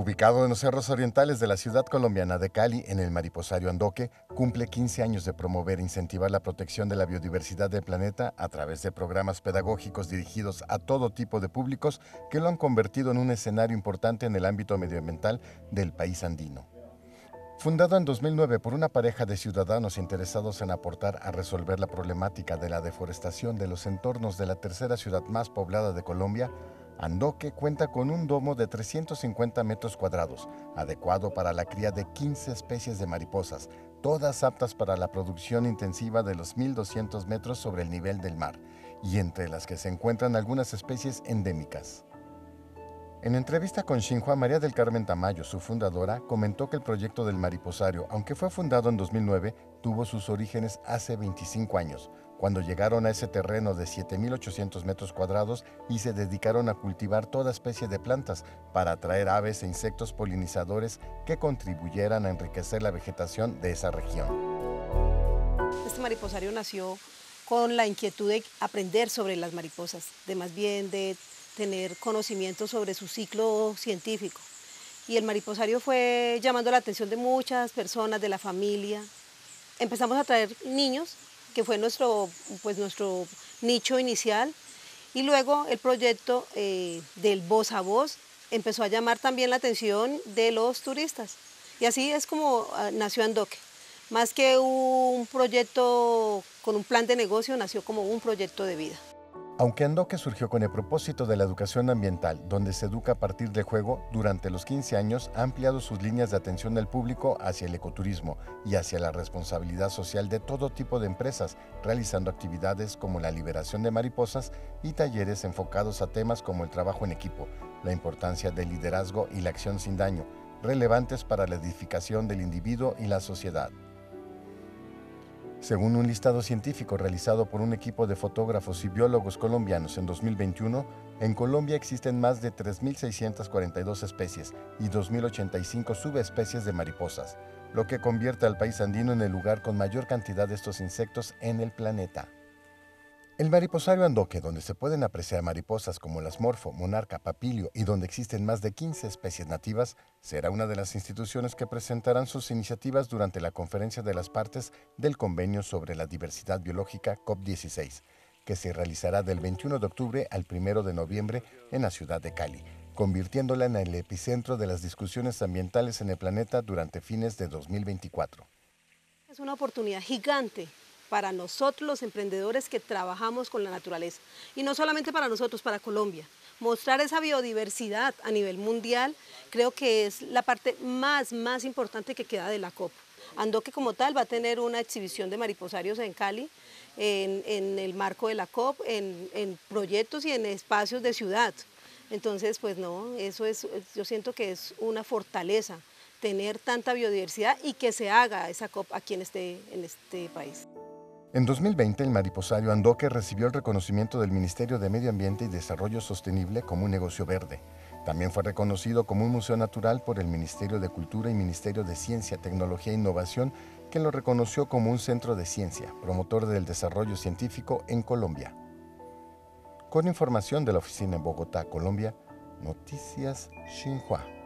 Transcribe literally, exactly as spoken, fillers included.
Ubicado en los cerros orientales de la ciudad colombiana de Cali, en el mariposario Andoque, cumple quince años de promover e incentivar la protección de la biodiversidad del planeta a través de programas pedagógicos dirigidos a todo tipo de públicos que lo han convertido en un escenario importante en el ámbito medioambiental del país andino. Fundado en dos mil nueve por una pareja de ciudadanos interesados en aportar a resolver la problemática de la deforestación de los entornos de la tercera ciudad más poblada de Colombia, Andoque cuenta con un domo de trescientos cincuenta metros cuadrados, adecuado para la cría de quince especies de mariposas, todas aptas para la producción intensiva de los mil doscientos metros sobre el nivel del mar, y entre las que se encuentran algunas especies endémicas. En entrevista con Xinhua, María del Carmen Tamayo, su fundadora, comentó que el proyecto del mariposario, aunque fue fundado en dos mil nueve, tuvo sus orígenes hace veinticinco años, cuando llegaron a ese terreno de siete mil ochocientos metros cuadrados y se dedicaron a cultivar toda especie de plantas para atraer aves e insectos polinizadores que contribuyeran a enriquecer la vegetación de esa región. Este mariposario nació con la inquietud de aprender sobre las mariposas, de más bien de tener conocimiento sobre su ciclo científico. Y el mariposario fue llamando la atención de muchas personas, de la familia. Empezamos a traer niños, que fue nuestro, pues nuestro nicho inicial, y luego el proyecto eh, del voz a voz empezó a llamar también la atención de los turistas. Y así es como uh, nació Andoque. Más que un proyecto con un plan de negocio, nació como un proyecto de vida. Aunque Andoque surgió con el propósito de la educación ambiental, donde se educa a partir del juego, durante los quince años ha ampliado sus líneas de atención del público hacia el ecoturismo y hacia la responsabilidad social de todo tipo de empresas, realizando actividades como la liberación de mariposas y talleres enfocados a temas como el trabajo en equipo, la importancia del liderazgo y la acción sin daño, relevantes para la edificación del individuo y la sociedad. Según un listado científico realizado por un equipo de fotógrafos y biólogos colombianos en dos mil veintiuno, en Colombia existen más de tres mil seiscientas cuarenta y dos especies y dos mil ochenta y cinco subespecies de mariposas, lo que convierte al país andino en el lugar con mayor cantidad de estos insectos en el planeta. El mariposario Andoque, donde se pueden apreciar mariposas como las morfo, monarca, papilio y donde existen más de quince especies nativas, será una de las instituciones que presentarán sus iniciativas durante la Conferencia de las Partes del Convenio sobre la Diversidad Biológica COP dieciséis, que se realizará del veintiuno de octubre al primero de noviembre en la ciudad de Cali, convirtiéndola en el epicentro de las discusiones ambientales en el planeta durante fines de dos mil veinticuatro. Es una oportunidad gigante para nosotros los emprendedores que trabajamos con la naturaleza. Y no solamente para nosotros, para Colombia. Mostrar esa biodiversidad a nivel mundial creo que es la parte más, más importante que queda de la COP. Andoque como tal va a tener una exhibición de mariposarios en Cali, en, en el marco de la COP, en, en proyectos y en espacios de ciudad. Entonces, pues no, eso es, yo siento que es una fortaleza tener tanta biodiversidad y que se haga esa COP aquí en este, en este país. En dos mil veinte, el mariposario Andoque recibió el reconocimiento del Ministerio de Medio Ambiente y Desarrollo Sostenible como un negocio verde. También fue reconocido como un museo natural por el Ministerio de Cultura y Ministerio de Ciencia, Tecnología e Innovación, que lo reconoció como un centro de ciencia, promotor del desarrollo científico en Colombia. Con información de la oficina en Bogotá, Colombia, Noticias Xinhua.